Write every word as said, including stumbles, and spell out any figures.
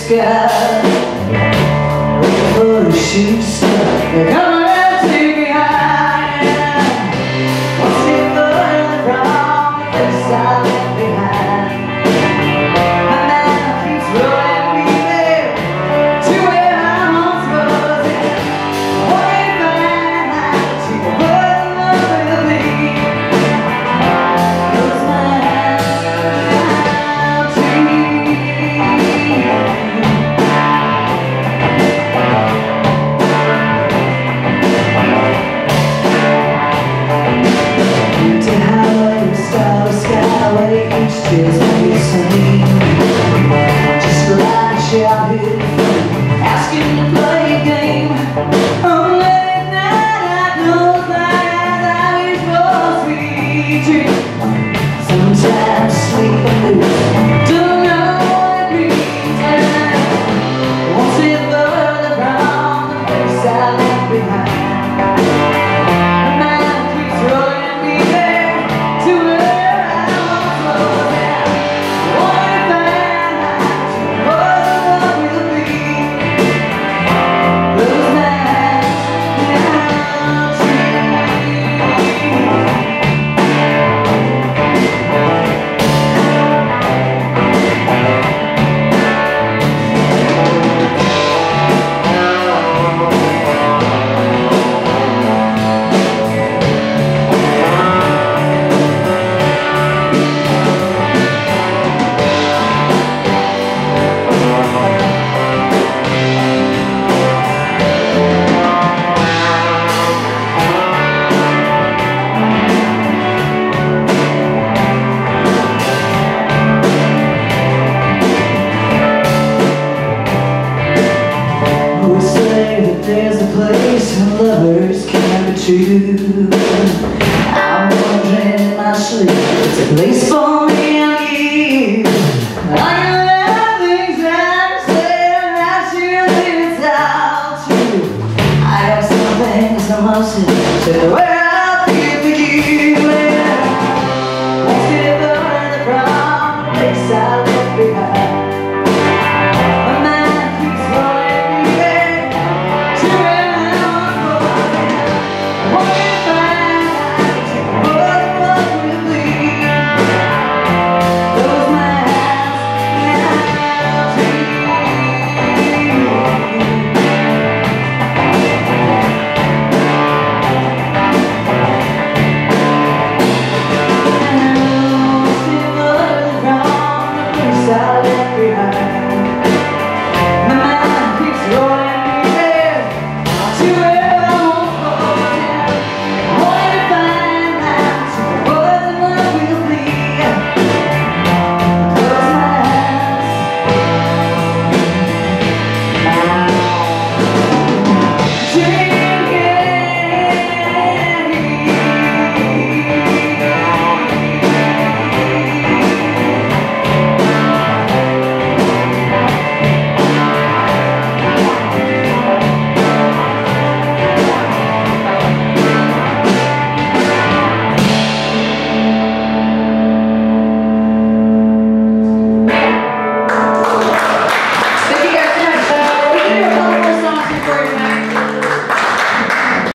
sky, waiting for the shooting star. They're coming and take me high. What's it further from the place I left behind? My man keeps rolling me there to where I'm on frozen. What if I to the world will be? Close my eyes now to you. To highway, star, skyway, each just be the same. Just like a shout here, asking to play a game. Oh, late at night, I close my eyes, I wish for sweet dreams. Sometimes sleep and lose, don't know what it means. And won't see further from the place I left behind. The man keeps rolling me there to where I once was at. What if I what will be? Close my eyes now to there's a place where lovers can be true. I'm wondering in my sleep, it's a place for me and you.